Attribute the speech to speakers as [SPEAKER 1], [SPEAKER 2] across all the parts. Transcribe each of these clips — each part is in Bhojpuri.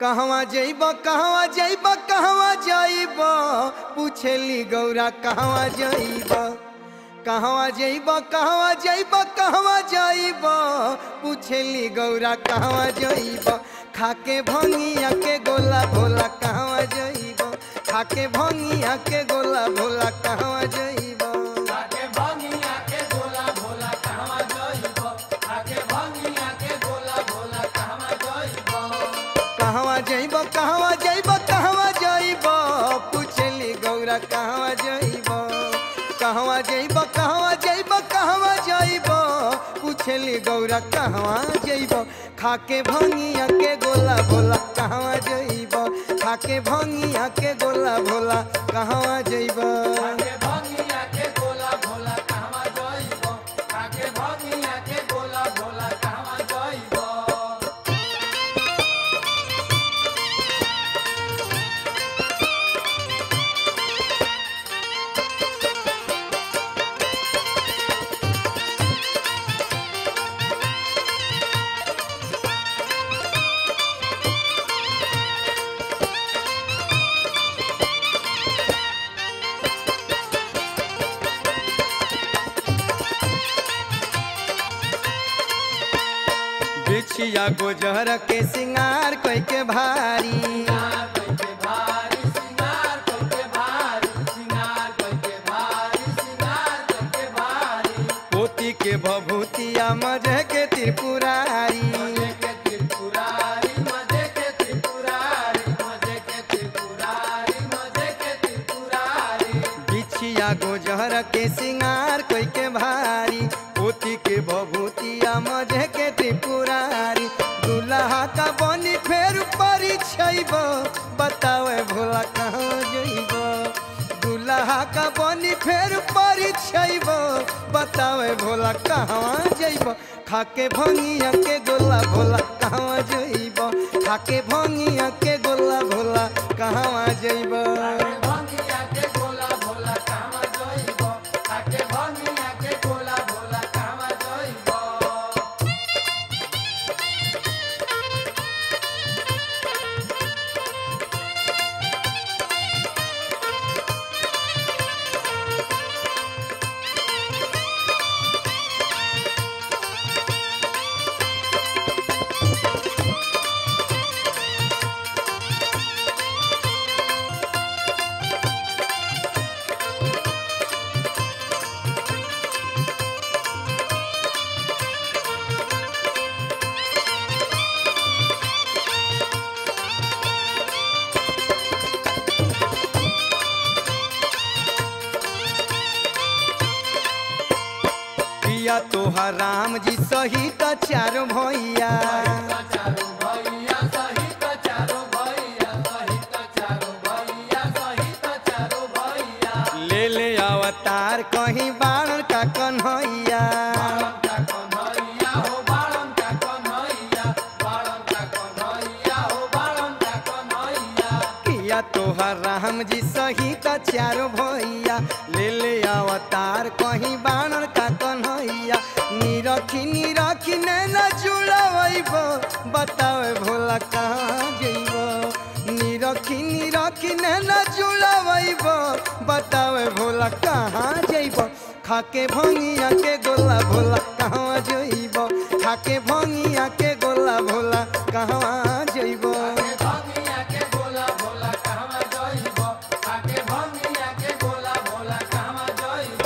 [SPEAKER 1] कहवा जइब कहवा जइब कहवा जइब पूछेली गौरा कहवा जइब कहवा जइब कहवा जइब कहवा जइब पूछेली गौरा कहवा जइब खाके भंगिया के गोला भोला कहवा जइब खाके भंगिया के गोला भोला कहवा जइब
[SPEAKER 2] खाके भंगिया के गोला भोला कहवा जइब खाके भंगिया के गोला भोला कहवा जइब
[SPEAKER 1] कहवा जइब कहवा जइब कहवा जइब पूछली गौरा कहवा जइब कहवा जइब कहवा जइब कहवा जइब पूछली गौरा कहवा जइब खाके भंगिया के गोला भोला कहवा जइब खाके भंगिया के गोला भोला कहवा जइब
[SPEAKER 2] खाके भंगिया के गोला भोला कहवा जइब खाके भंगिया के गोला भोला कहवा जइब
[SPEAKER 1] बिछिया गोजर के सिंगार कोई के भारी
[SPEAKER 2] सिंगार कइके भारी सिंगार कइके भारी सिंगार कइके भारी सिंगार कइके भारी
[SPEAKER 1] पोती के भभूतिया मजे के त्रिपुरारी
[SPEAKER 2] मजे के त्रिपुरारी मजे के त्रिपुरारी मजे के त्रिपुरारी मजे के त्रिपुरारी
[SPEAKER 1] बिछिया गोजर के सिंगार कोई के भारी पोती के भभूतिया मजे के त्रिपुरारी दुल्हा का बनी फेर परिछैब बतावे भोला कहाँ जइब दुल्हा का बनी फेर परिछैब बतावे भोला कहाँ जइब खाके भंगिया के गोला भोला कहाँ जइब खाके भंगिया के गोला भोला कहाँ जइब
[SPEAKER 2] खाके भंगिया के गोला भोला कहवा जइब खाके भंगिया के गोला भोला कहवा जइब
[SPEAKER 1] पिया तोहर राम जी सहित चारो भैया
[SPEAKER 2] चारो भैया सहित चारो भैया सहित चारो भैया सहित चारो भैया
[SPEAKER 1] ले ले अवतार कहीं बाण का कन्हैया
[SPEAKER 2] बाळन का कन्हैया हो बाळन का कन्हैया बाळन का कन्हैया हो बाळन का कन्हैया
[SPEAKER 1] पिया तोहर राम जी सहित चारो भैया ले ले अवतार कहीं बाण का कन्हैया निरखी निरखी नैना जुड़ावैब बतावे भोला कहाँ जइब निरखी निरखी नैना जुड़ावैब बतावे भोला कहाँ जइब खाके भंगिया के गोला भोला कहाँ जइब खाके भंगिया के गोला भोला कहाँ जइब
[SPEAKER 2] खाके भंगिया के गोला भोला कहवा जइब खाके भंगिया के गोला भोला कहवा जइब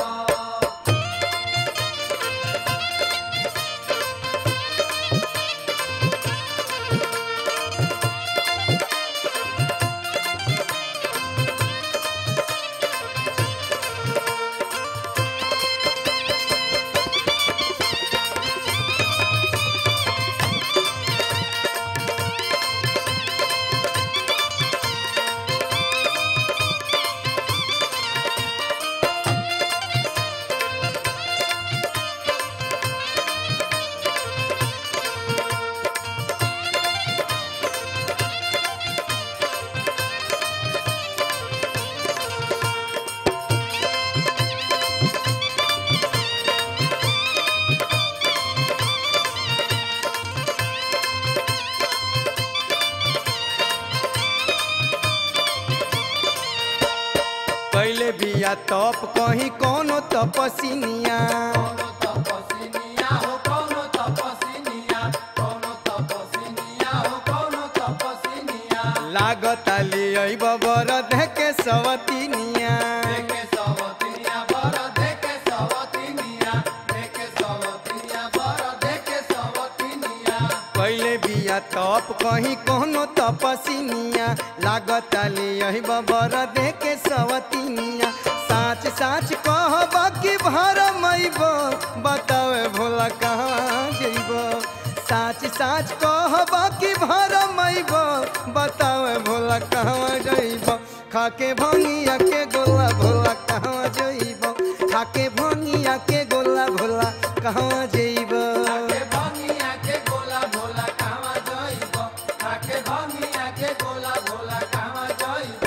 [SPEAKER 1] कैले बिया तप कहीं कोनो तपसिनिया
[SPEAKER 2] कोनो तपसिनिया हो कोनो तपसिनिया कोनो तपसिनिया हो कोनो तपसिनिया
[SPEAKER 1] लागता ले अइब बर देखे सवतिनिया
[SPEAKER 2] देखे सवतिनिया बर देखे सवतिनिया देखे सवतिनिया बर देखे सवतिनिया
[SPEAKER 1] कैले बिया तप कहीं कोनो तपसिनिया लागता ले अइब बर देखे सवतिनिया साच साच कहब कि भरम अइब बतावे भोला कहाँ जइब साच साच कहब कि भरम अइब बतावे भोला कहाँ जइब खाके भंगिया के गोला भोला कहाँ जइब खाके भंगिया के गोला भोला कहाँ जइब
[SPEAKER 2] खाके भंगिया के गोला भोला कहवा जइब खाके भंगिया के गोला भोला कहवा जइब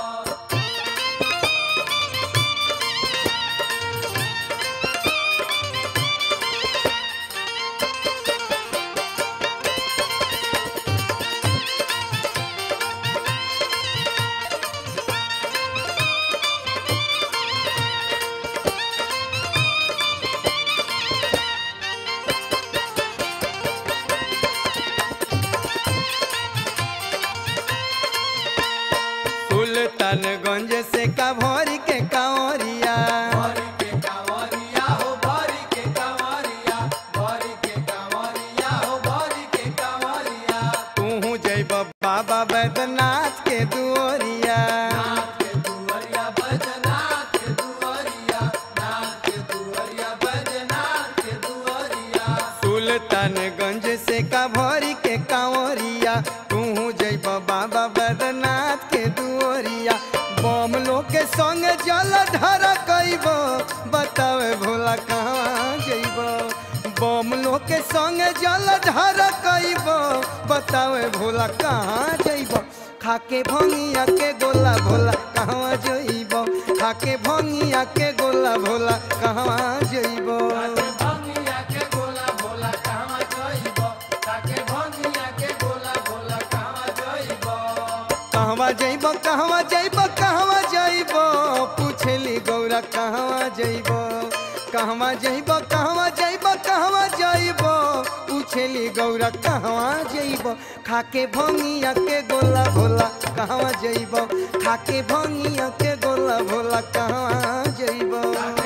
[SPEAKER 1] सुल्तानगंज से का भरी के कांवरिया
[SPEAKER 2] भरी के कांवरिया हो भरी के कांवरिया भरी के कांवरिया हो भरी के कांवरिया
[SPEAKER 1] तू जइब बाबा बैद्यनाथ के दुआरिया
[SPEAKER 2] नाथ के दुआरिया बैजनाथ के दुआरिया नाथ के दुआरिया बैजनाथ के दुआरिया
[SPEAKER 1] सुल्तानगंज से का भरी के कांवरिया तू जइब बाबा बैद्यनाथ के दुआरिया बम लोग के संग जल धर कइब बतावे भोला कहाँ जइब बम लोग के संग जल धर कइब बतावे भोला कहाँ जइब खाके भंगिया के गोला भोला कहाँ जइब खाके भंगिया के गोला भोला कहाँ जइब
[SPEAKER 2] खाके भंगिया के गोला भोला कहवा जइब खाके भंगिया के गोला भोला कहवा जइब
[SPEAKER 1] कहवा जइब कहवा जइब कहवा जइब पूछली गौरा कहवा जइब कहवा जइब कहवा जइब कहवा जइब पूछली गौरा कहवा जइब खाके भंगिया के गोला भोला कहवा जइब खाके भंगिया के गोला भोला कहवा जइब